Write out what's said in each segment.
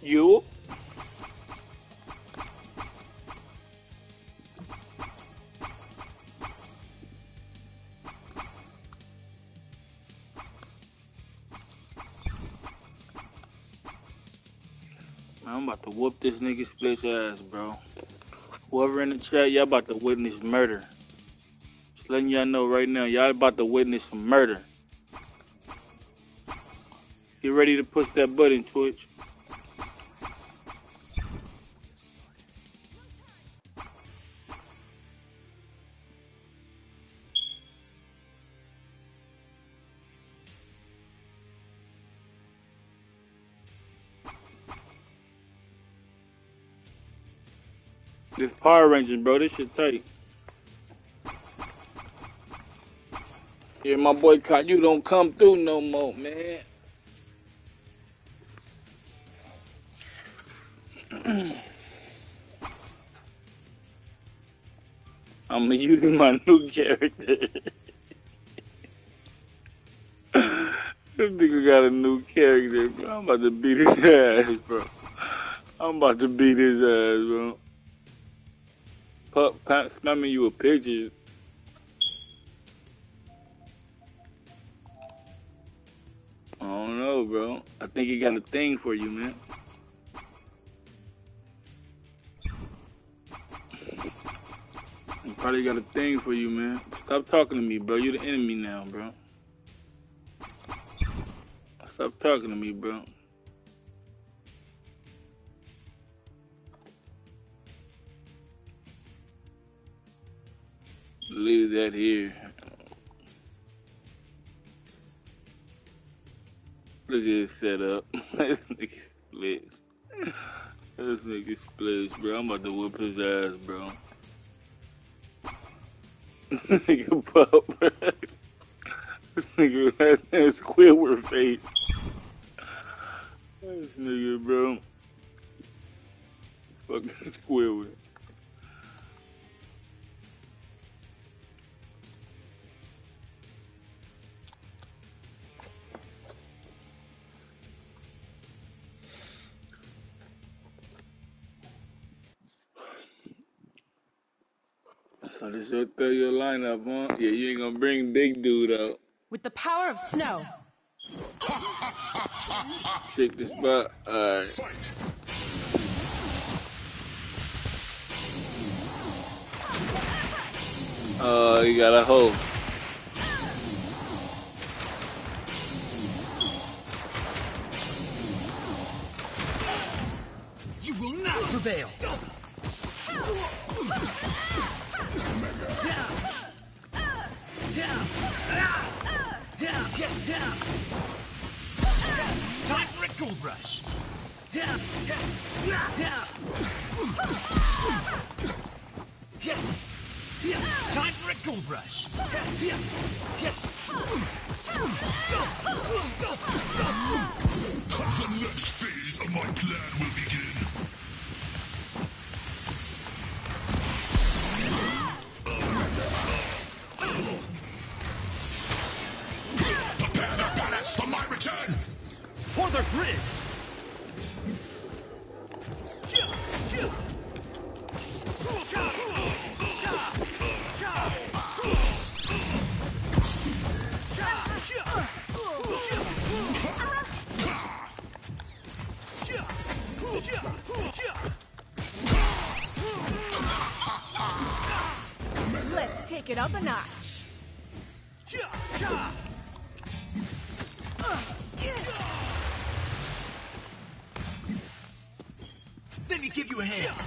You? I'm about to whoop this nigga Split's ass, bro. Whoever in the chat, y'all about to witness murder. Just letting y'all know right now, y'all about to witness some murder. Get ready to push that button, Twitch. This Power Rangers, bro, this shit tight. Yeah, my boy you don't come through no more, man. I'm using my new character. This nigga got a new character, bro. I'm about to beat his ass, bro. I'm about to beat his ass, bro. Spamming you with pictures. I don't know, bro. I think he got a thing for you, man. He probably got a thing for you, man. Stop talking to me, bro. You're the enemy now, bro. Stop talking to me, bro. Leave that here. Look at his setup. This nigga splits. This nigga splits, bro. I'm about to whip his ass, bro. This nigga pup, bro. This nigga has a Squidward face. This nigga, bro. Fucking Squidward. So this will throw your lineup, huh? Yeah, you ain't gonna bring big dude out. With the power of snow. Check the spot. Alright. Oh, you got a hoe. You will not prevail. It's time for a gold rush. It's time for a gold rush. The next phase of my plan will begin. Prepare the palace for my return! For the grid! Let's take it up a notch. Let me give you a hand.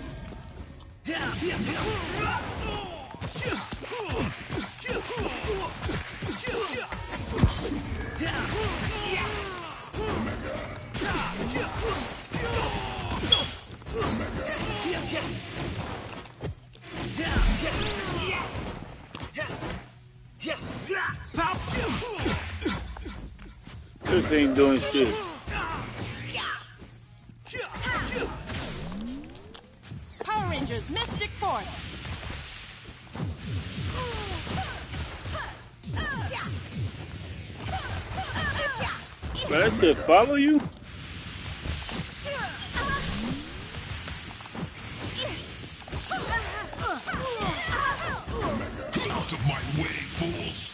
This ain't doing shit. Power Rangers Mystic Force. But that shit follow you? out of my way, fools!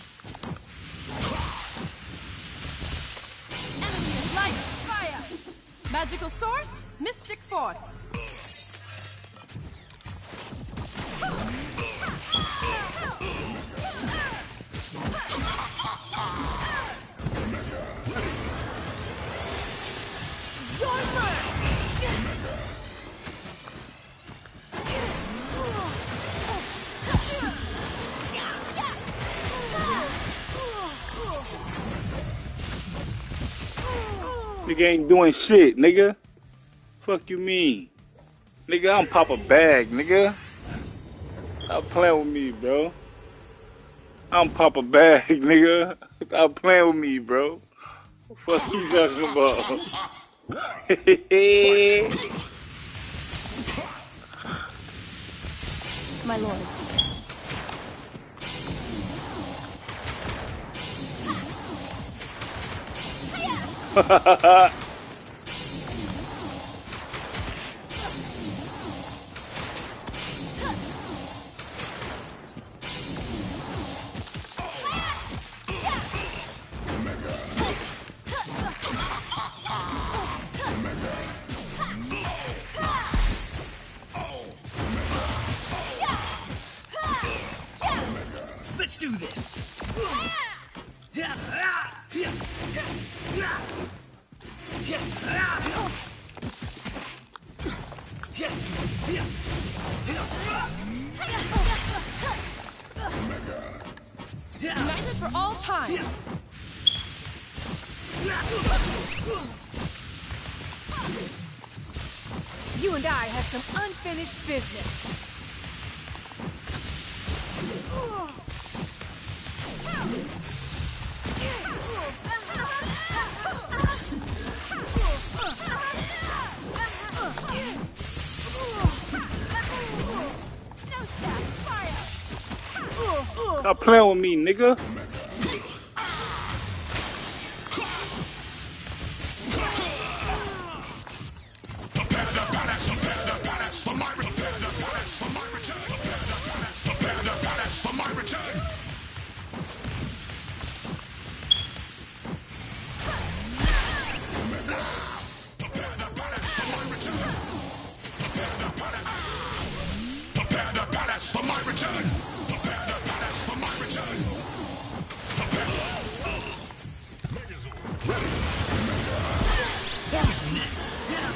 Enemy light, fire. Magical source, mystic force. Nigga ain't doing shit, nigga. Fuck you mean? Nigga, I'm pop a bag, nigga. Stop playing with me, bro. I'm pop a bag, nigga. Stop playing with me, bro. What the fuck you talking about? My lord. Let's do this. United for all time. You and I have some unfinished business. Stop playing with me, nigga. Prepare the palace for my return. Prepare the palace for my return. Prepare the palace for my return. Prepare the palace for my return. Prepare the palace. Prepare the palace for my return. Prepare the palace for my return. Who's next?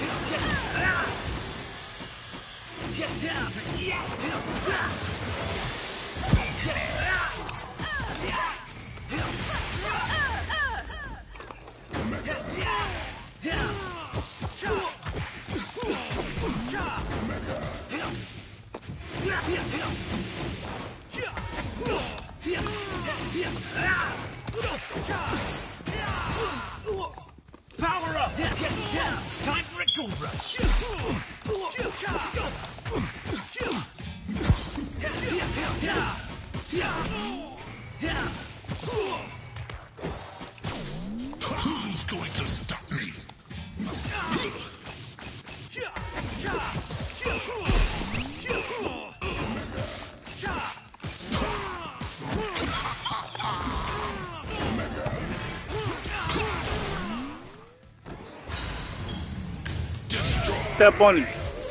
Power up! It's time for a gold rush! Who's going to stop me? Step on him.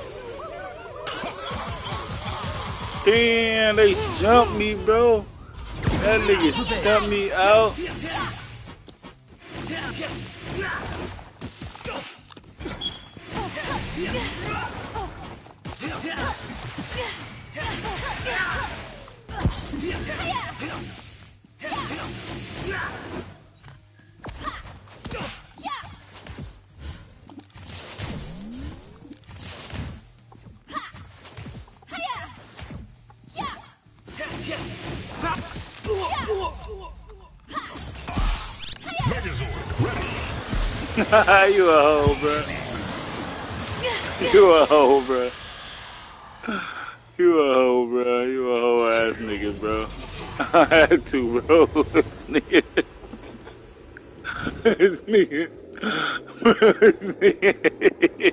Damn, they jumped me, bro. That nigga jumped me out. You a hoe, bro. You a hoe, bro. You a hoe, bro. You a hoe ass nigga, bro. I had to, bro. This nigga. This nigga. This nigga.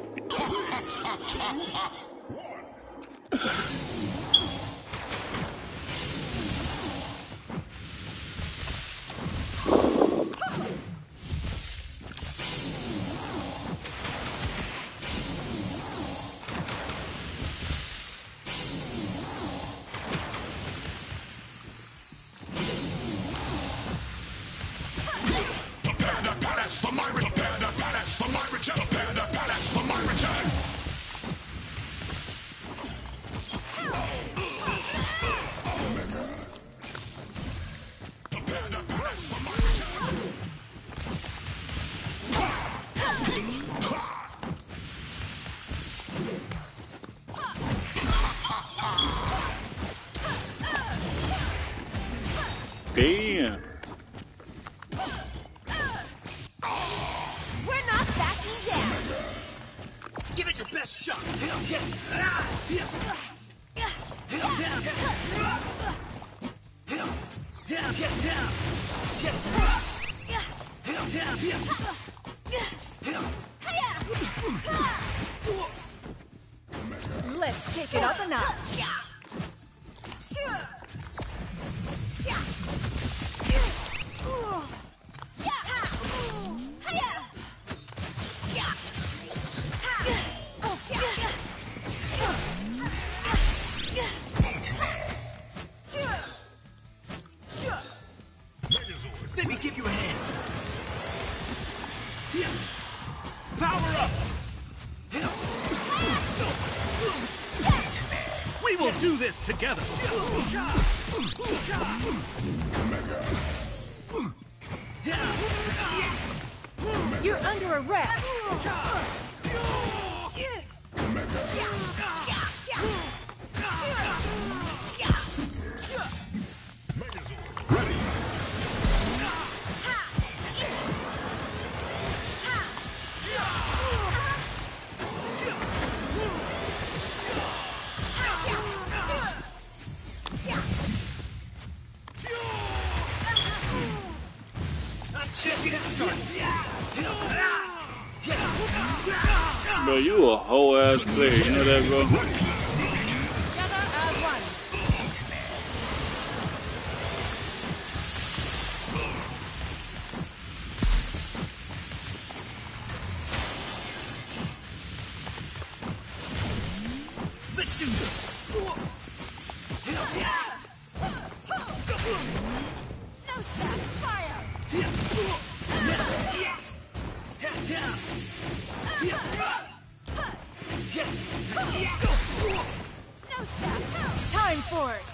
Damn. We're not backing down. Give it your best shot. Let's take it up a notch. Let me give you a hand. Power up. We will do this together. You're under arrest. Just get started. Bro, you a whole ass player. You know that, bro? Together as one. Let's do this. Snowstack, fire! Snowstack, time for it!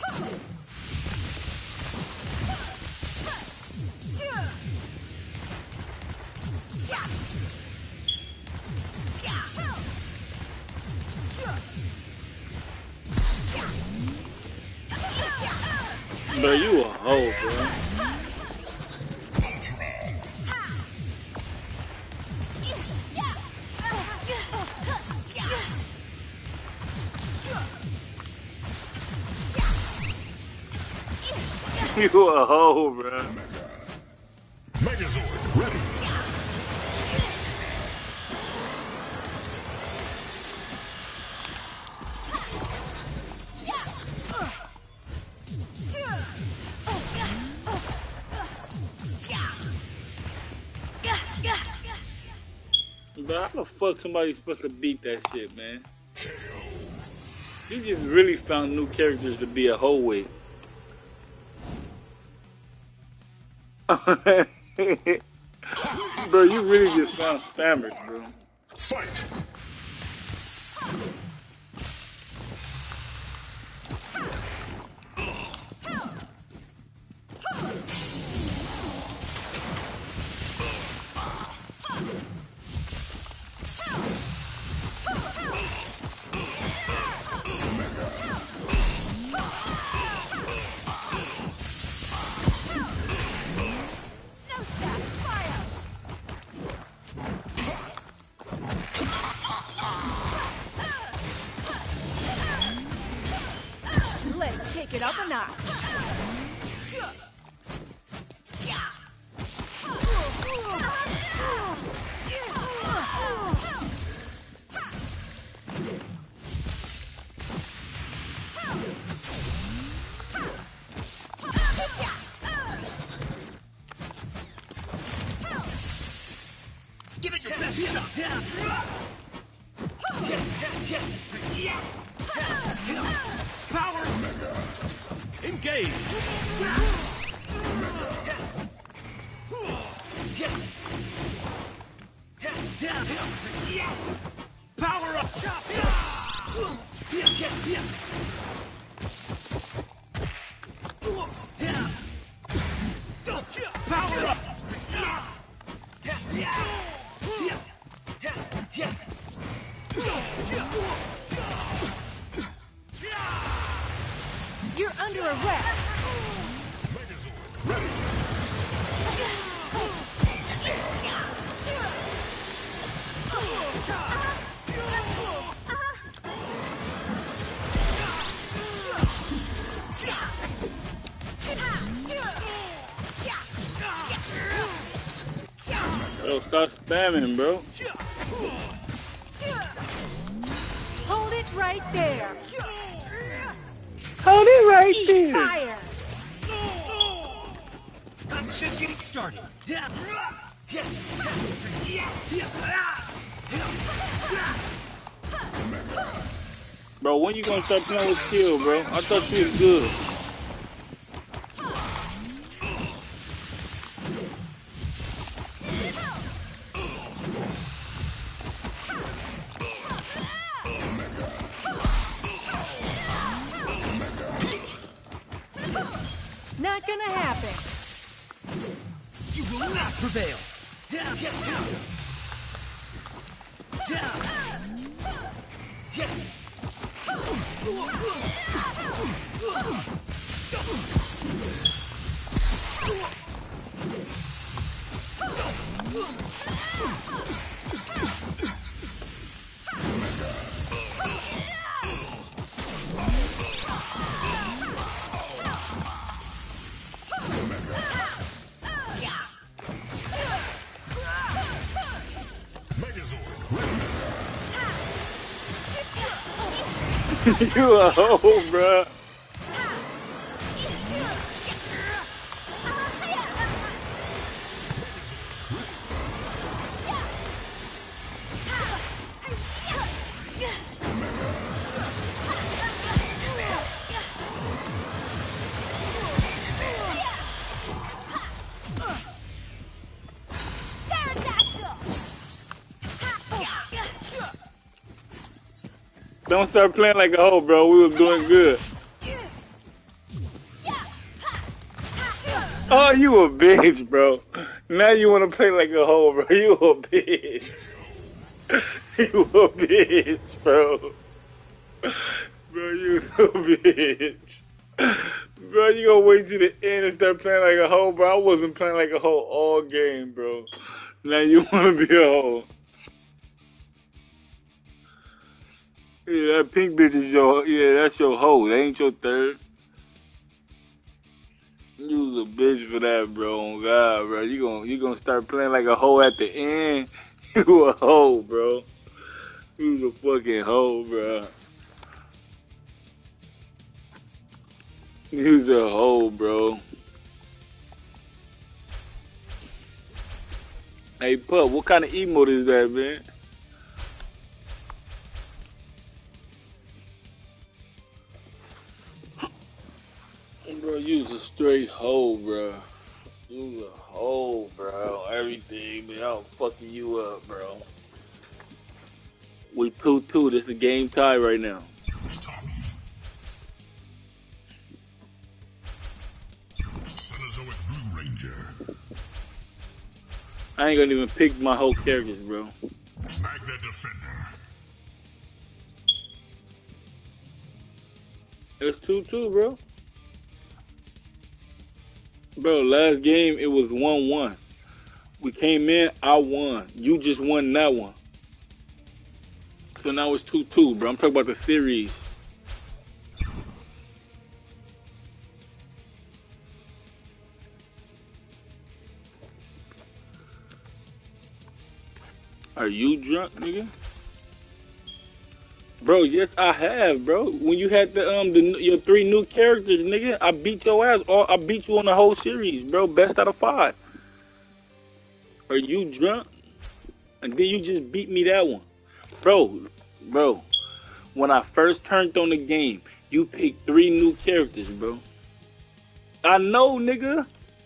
Bro, you a hoe, bro. You a hoe, bro. Megazord ready. Bro, how the fuck somebody supposed to beat that shit, man? You just really found new characters to be a hoe with. Bro, you really just found spammers, bro. Fight. Snowstack, fire! Let's take it up a notch. Give it your best shot. Power. Engage. Power up. Power up. You're under arrest. Megazord ready. Bro, stop spamming, bro. Hold it right there. Hold it right Eat there. fire. I'm just getting started. Bro, when you gonna start playing with skill, bro? I thought she was good. Not gonna happen. You will not prevail. You a hoe, bro. Don't start playing like a hoe, bro. We was doing good. Oh, you a bitch, bro. Now you want to play like a hoe, bro. You a bitch. You a bitch, bro. Bro, you a bitch. Bro, you gonna wait till the end and start playing like a hoe, bro. I wasn't playing like a hoe all game, bro. Now you want to be a hoe. Yeah, that pink bitch is your, yeah, that's your hoe. That ain't your third. You was a bitch for that, bro. Oh God, bro. You gonna start playing like a hoe at the end. You a hoe, bro. You was a fucking hoe, bro. You was a hoe, bro. Hey, Pup, what kind of emote is that, man? Bro, you was a straight hoe, bro. You was a hoe, bro. Everything, man. I'm fucking you up, bro. We 2-2. This is a game tie right now. Cenozoic Blue Ranger. I ain't gonna even pick my whole characters, bro. Magna Defender. It's 2-2, bro. Bro, last game it was 1-1. We came in, I won. You just won that one. So now it's 2-2, bro. I'm talking about the series. Are you drunk, nigga? Bro, yes, I have, bro. When you had your 3 new characters, nigga, I beat your ass. I beat you on the whole series, bro. Best out of 5. Are you drunk? And then you just beat me that one. Bro, when I first turned on the game, you picked 3 new characters, bro. I know, nigga.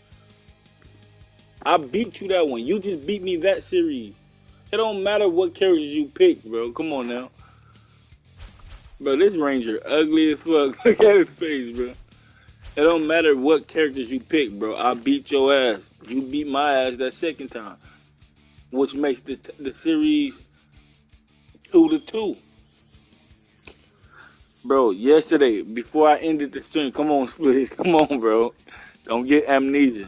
I beat you that one. You just beat me that series. It don't matter what characters you pick, bro. Come on now. Bro, this Ranger ugly as fuck. Look at his face, bro. It don't matter what characters you pick, bro. I beat your ass. You beat my ass that second time. Which makes the series 2-2. Bro, yesterday, before I ended the stream, come on, please. Come on, bro. Don't get amnesia.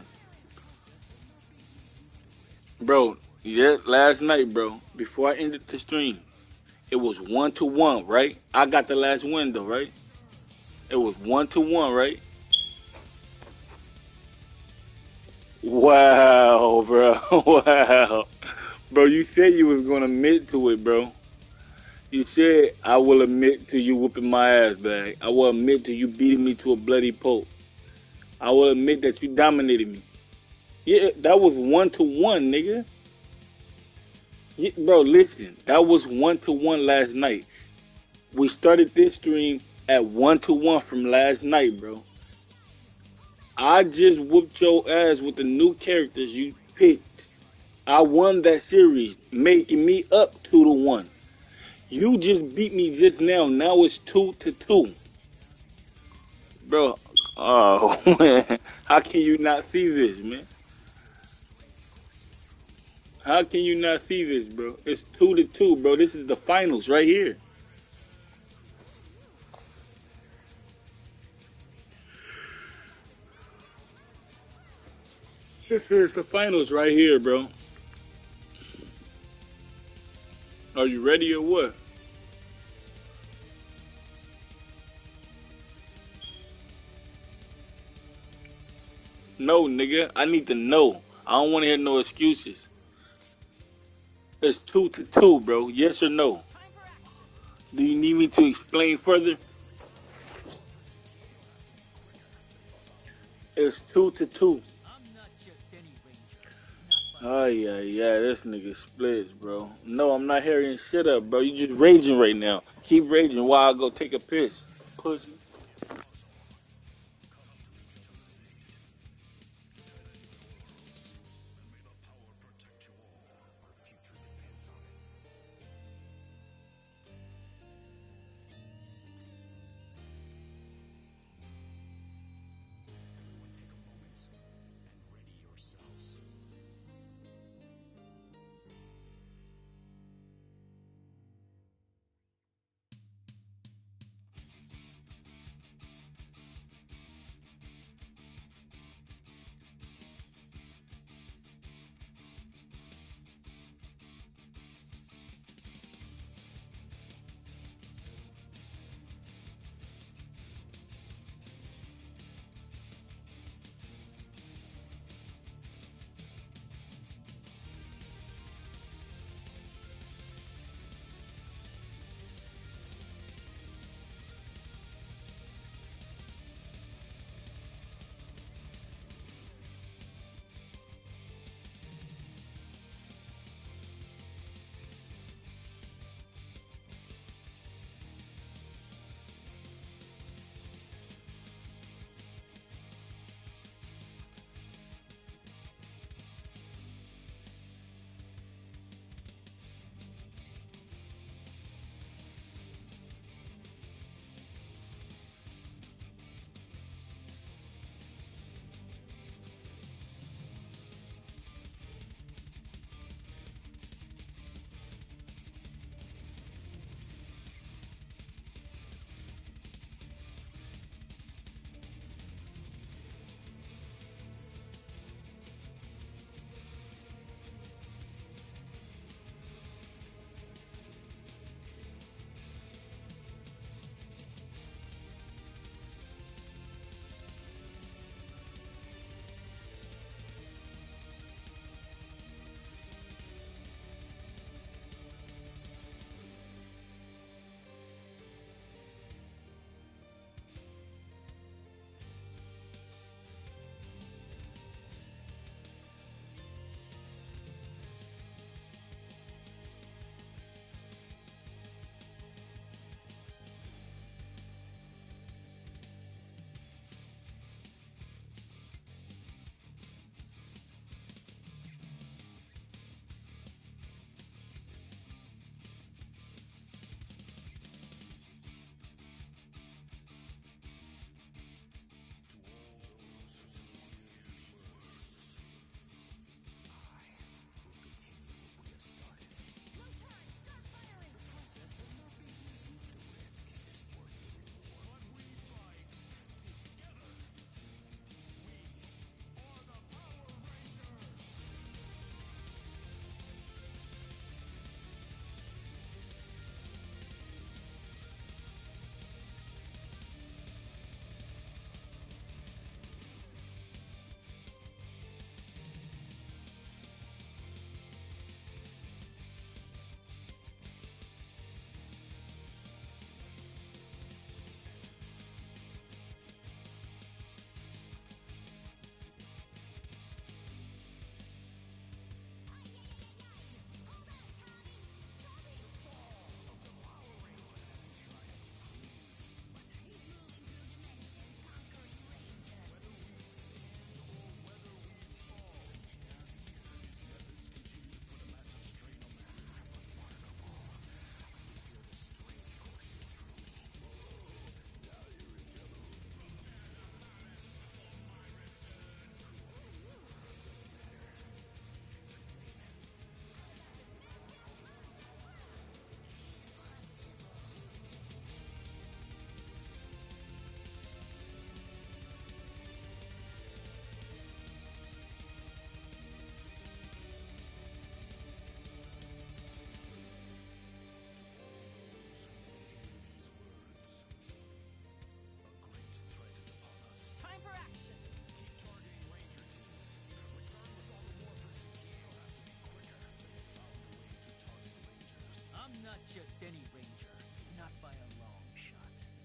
Bro, yeah, last night, bro, before I ended the stream, it was 1-1, right? I got the last win, though, right? It was 1-1, right? Wow, bro. Wow. Bro, you said you was gonna admit to it, bro. You said I will admit to you whooping my ass back. I will admit to you beating me to a bloody pulp. I will admit that you dominated me. Yeah, that was 1-1, nigga. Yeah, bro, listen, that was 1-1 last night. We started this stream at 1-1 from last night, bro. I just whooped your ass with the new characters you picked. I won that series, making me up 2-1. You just beat me just now. Now it's 2-2, bro. Oh man, how can you not see this, man? How can you not see this, bro? It's 2-2, bro. This is the finals right here. This is the finals right here, bro. Are you ready or what? No, nigga. I need to know. I don't want to hear no excuses. It's 2-2, bro. Yes or no? Do you need me to explain further? It's 2-2. Oh yeah, this nigga splits, bro. No, I'm not hearing shit up, bro. You just raging right now. Keep raging while I go take a piss. Pussy. just any ranger, not by a long shot.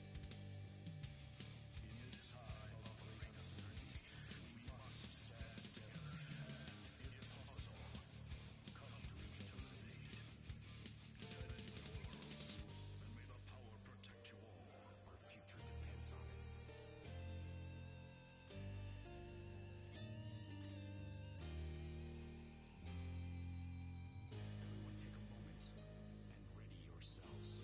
In this time of great uncertainty, we must stand together and, if possible, come to each other's aid. Defend your worlds, and may the power protect you all. Our future depends on it. Everyone take a moment and ready yourselves.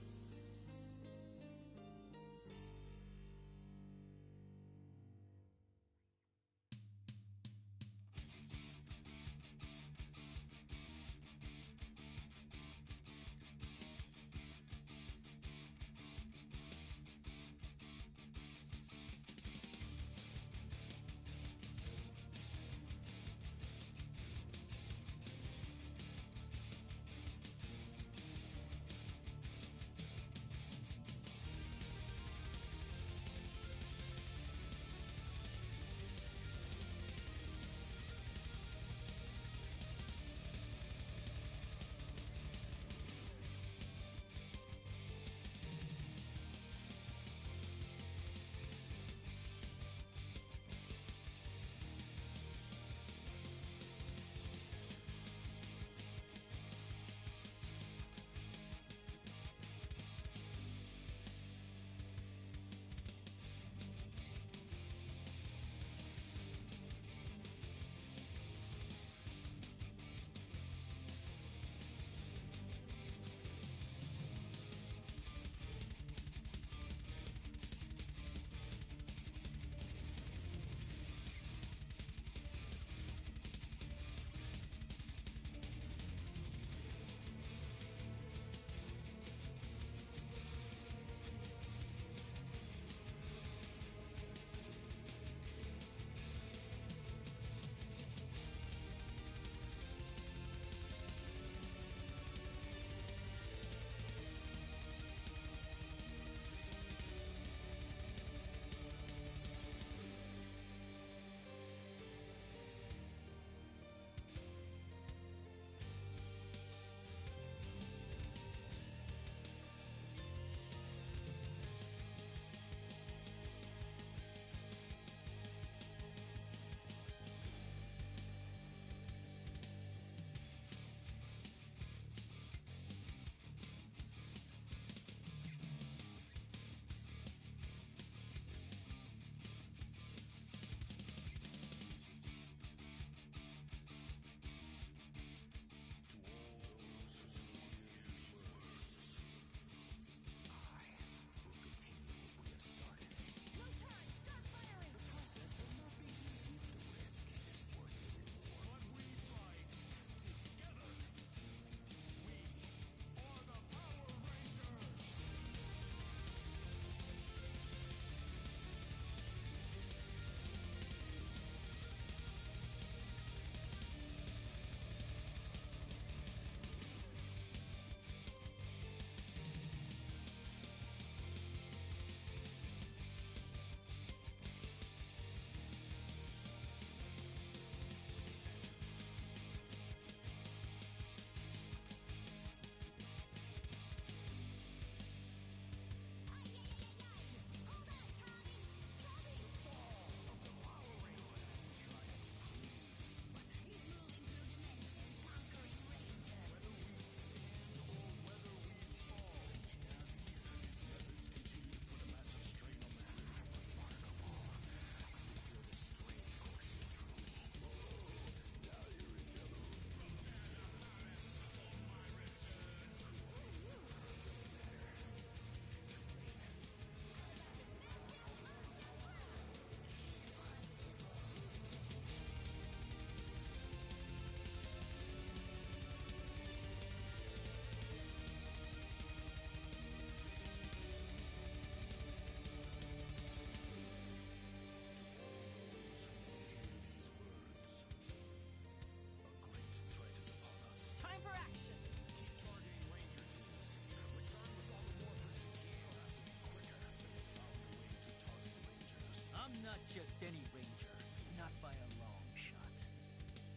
I'm not just any ranger, not by a long shot.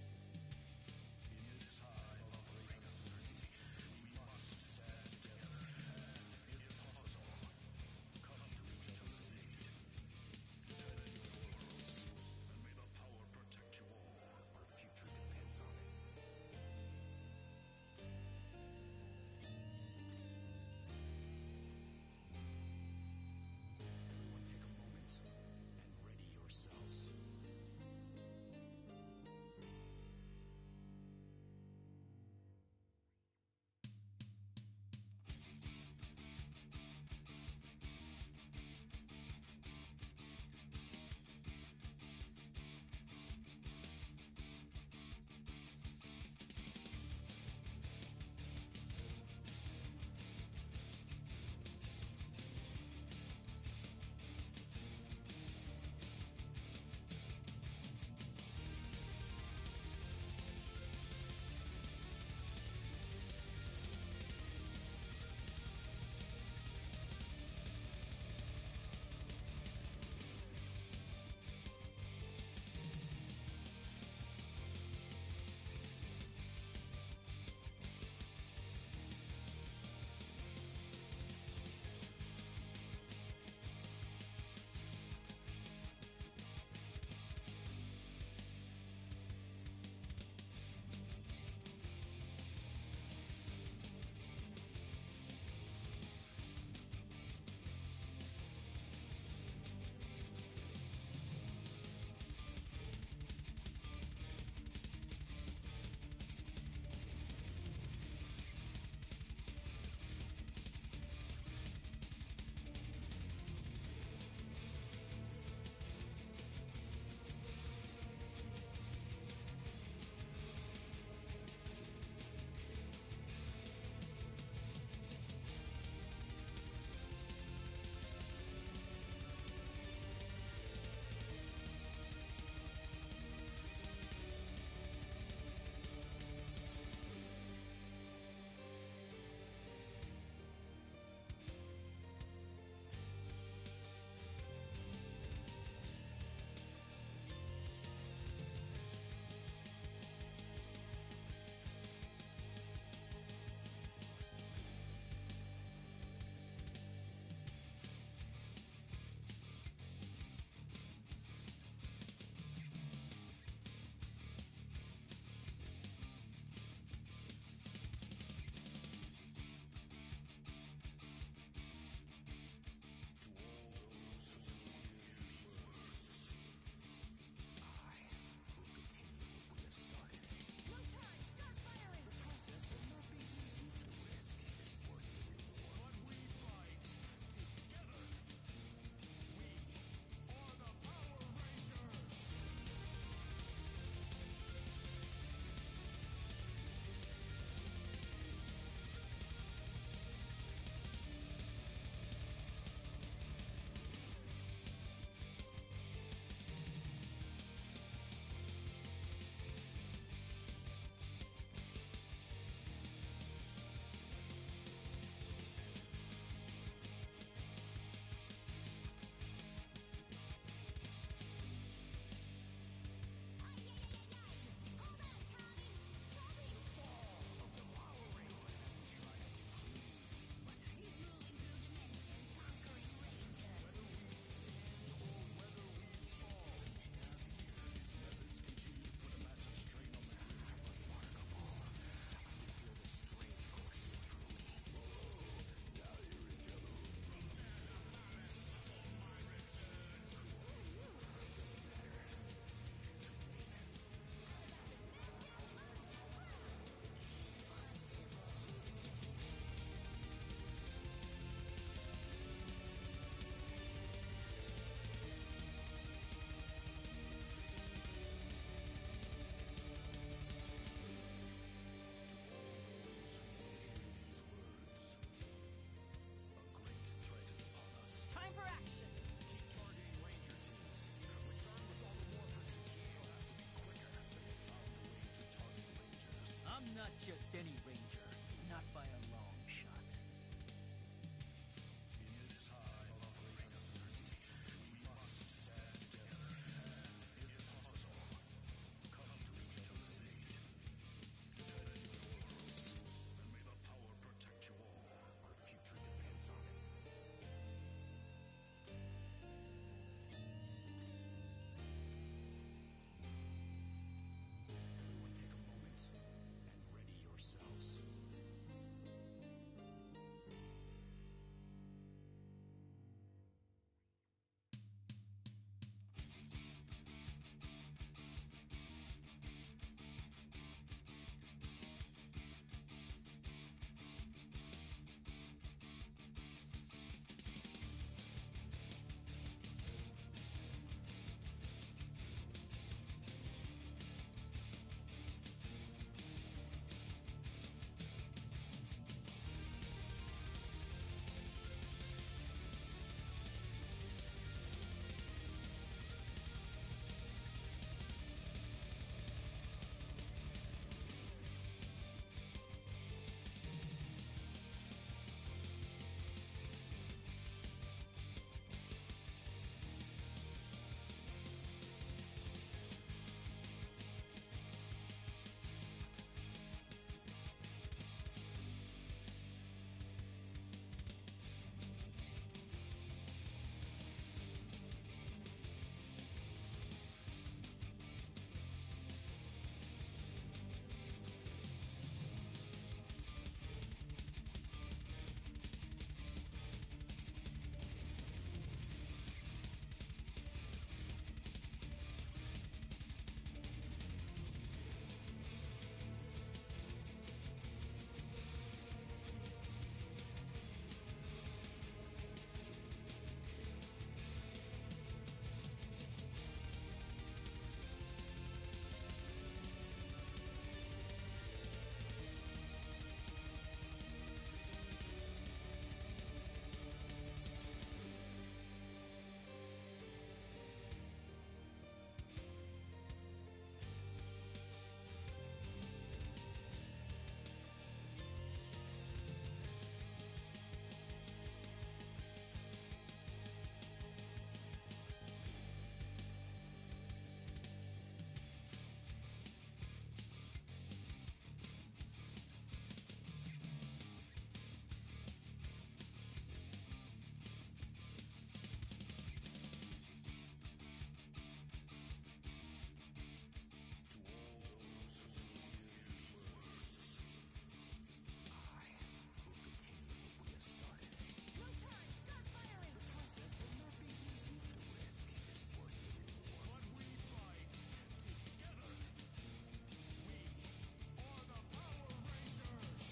In this time of great uncertainty, we must stand together just any ranger, not by a long shot. In this high of uncertainty, we must stand together and, if possible, come to each other's aid. Defend your worlds, and may the power protect you all. Our future depends on it. Everyone take a moment and ready yourselves. To all those who hear these words, I will continue what we have started. No turn! Start firing! The process will not be easy. The risk is worth the reward. But we fight together. We are the Power Rangers.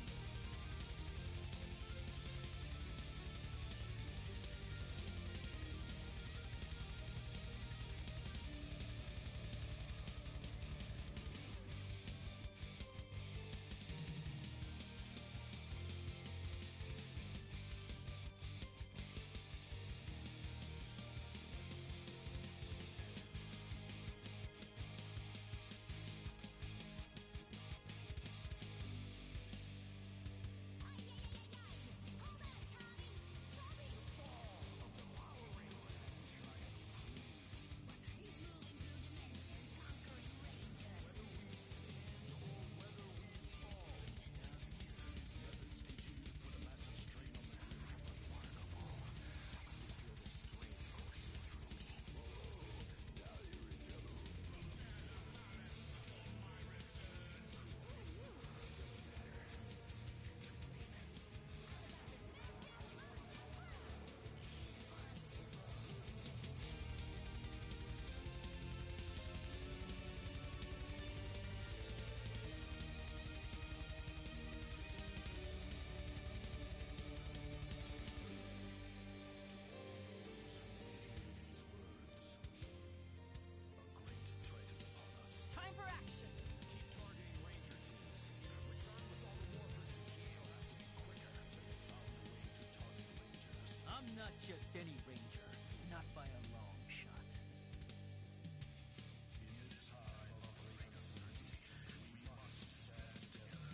Hold on, Tommy! Tommy! He's moving through dimensions, conquering Ranger. Whether we stand or whether we fall, these methods continue to put a massive strain on the grid. Remarkable. I can feel the strength coursing through me. Now you're in trouble. Prepare the palace for my return. Doesn't matter. To win. To all those who hear these words, a great threat is upon us. Time for action! Keep targeting Ranger teams. Return with all the morphers you can. You'll have to be quicker. They have found a way to target Rangers. I'm not just any ranger, not by a long shot. In this high of uncertainty, we must stand together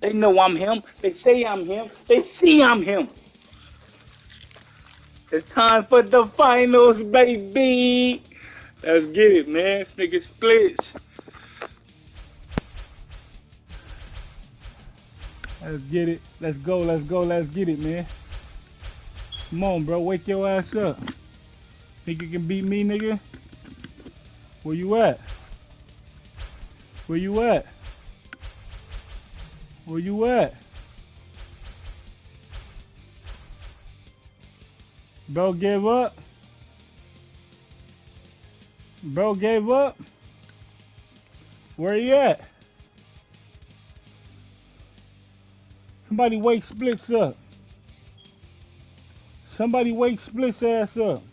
They know I'm him. They say I'm him. They see I'm him. It's time for the finals, baby. Let's get it, man. This nigga splits. Let's get it. Let's go. Let's go. Let's get it, man. Come on, bro. Wake your ass up. Think you can beat me, nigga? Where you at? Where you at? Where you at? Bro gave up? Bro gave up? Where he at? Somebody wake Splits up. Somebody wake Splits ass up.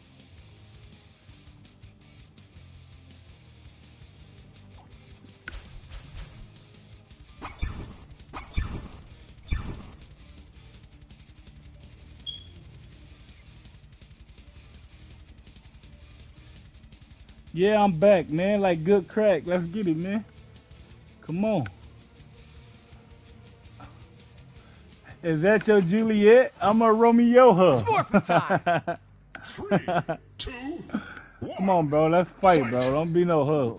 Yeah, I'm back, man. Like good crack. Let's get it, man. Come on. Is that your Juliet? I'm a Romeo her. It's morphin' time. 3, 2, 1. Come on, bro. Let's fight, bro. Don't be no hug.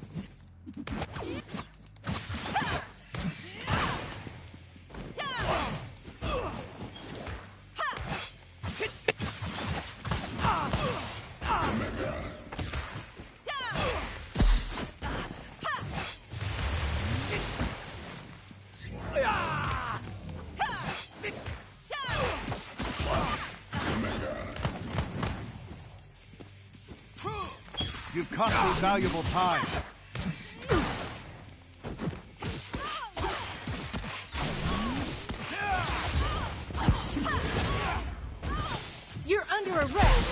You've cost me valuable time. You're under arrest.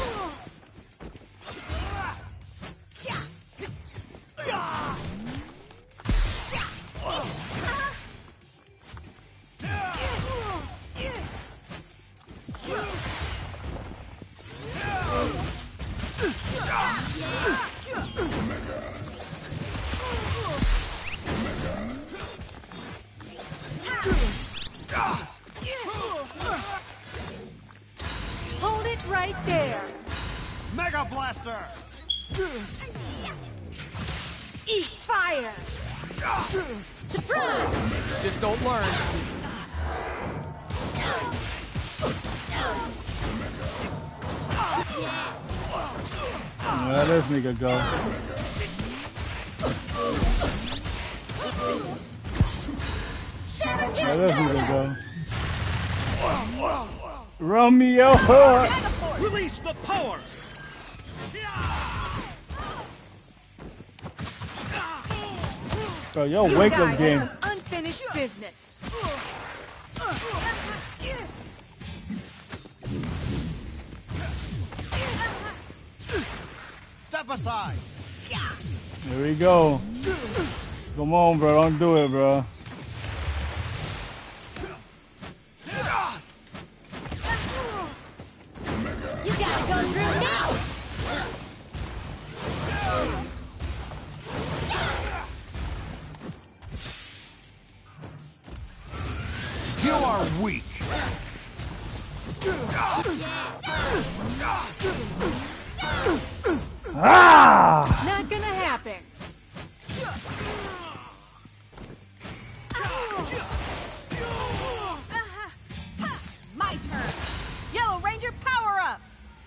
Hold it right there. Mega Blaster! Eat fire. Surprise. Just don't learn. Let this nigga go. Let this nigga go. Romeo her. Release the power! Bro, yo, You wake up guys have game. some unfinished business. Step aside! Here we go. Come on, bro. Don't do it, bro. You gotta go through now. You are weak! Ah! Not gonna happen. My turn. Yellow Ranger, power up.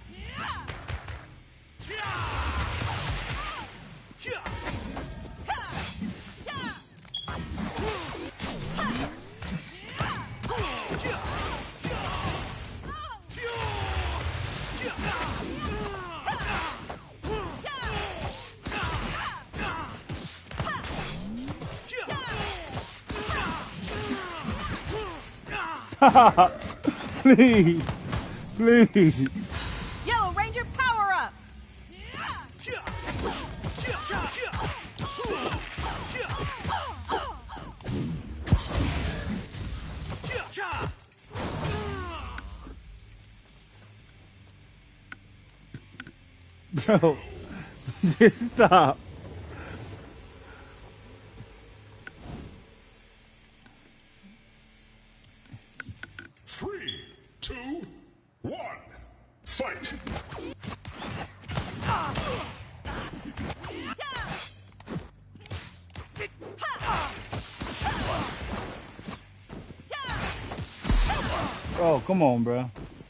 Please. Please. Yellow Ranger, power up. Bro. Just stop. 3, 2, 1, fight! Oh, come on, bro.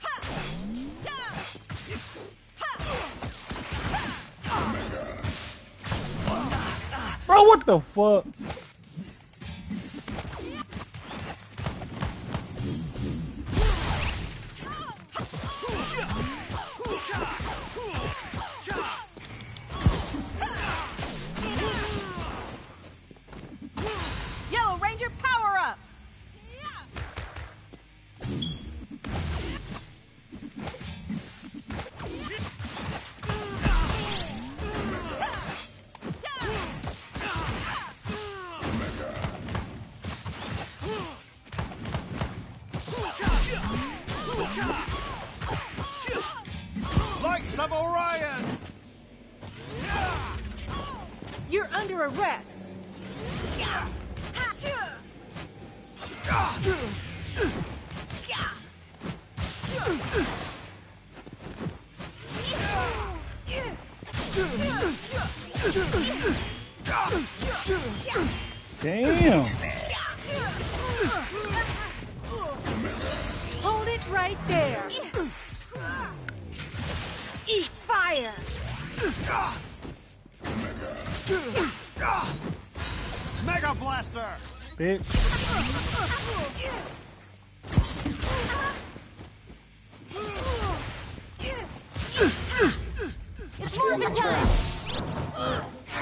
Bro, what the fuck? Yellow Ranger, power up! Lights of Orion! You're under arrest. Damn. Hold it right there. Eat fire. Mega Blaster! Bitch. It's Morphin time.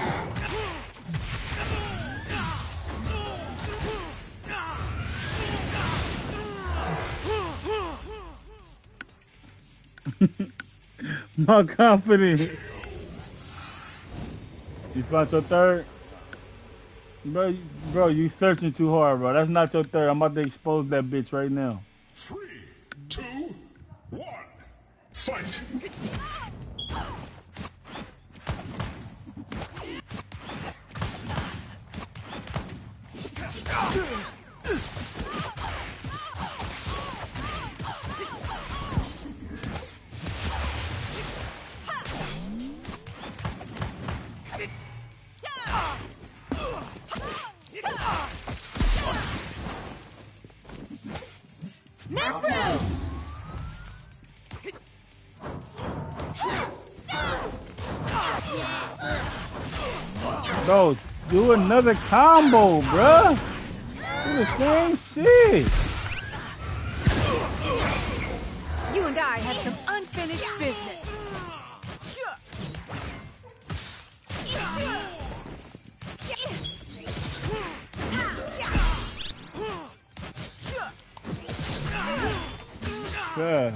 My confidence. You found your third? Bro, you searching too hard, bro. That's not your third. I'm about to expose that bitch right now. 3, 2, 1, fight! Bro, do another combo, bruh. Do the same shit. You and I have some unfinished business. Yeah.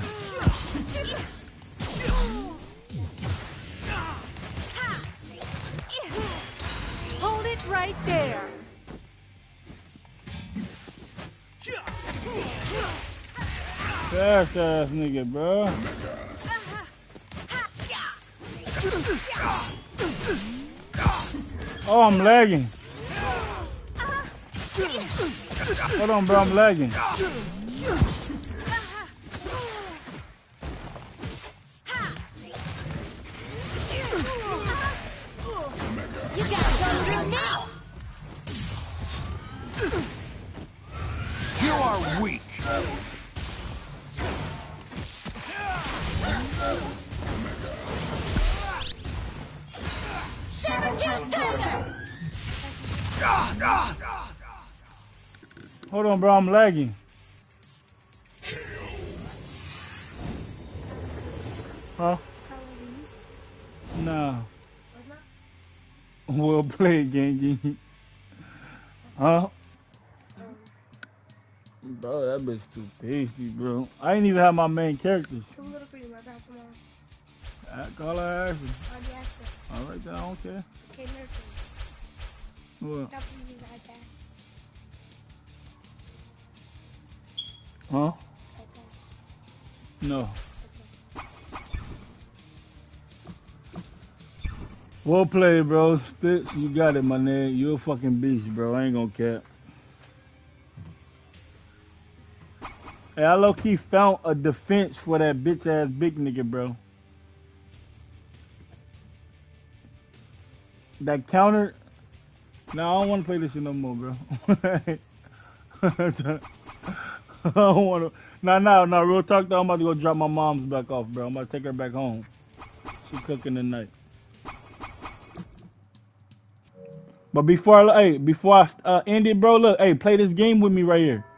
Hold it right there. Fast ass nigga, bro. Oh, I'm lagging. Hold on, bro, I'm lagging. You gotta go through me. You are weak! Saber-tooth tiger. Hold on, bro, I'm lagging. Huh? Nah. Well played, Genji. Huh? Bro, that bitch too tasty, bro. I ain't even have my main characters. Too little for you, my bad, come on. Call her Ashley. Already asked her. Alright then, I don't care. Okay, nurture. What? Stop using the iPad. Huh? Okay. No. Well played, bro. Spitz, you got it, my nigga. You a fucking beast, bro. I ain't gonna cap. Hey, I low key found a defense for that bitch ass big nigga, bro. That counter. No, I don't want to play this shit no more, bro. I don't want to. No. Real talk though. I'm about to go drop my mom's back off, bro. I'm about to take her back home. She cooking tonight. But before I end it, bro, look, hey, play this game with me right here.